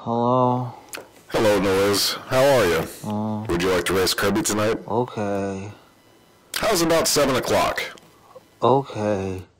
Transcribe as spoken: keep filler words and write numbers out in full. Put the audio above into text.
Hello? Hello, Noise. How are you? Uh, Would you like to race Kirby tonight? okay. How's about seven o'clock? Okay.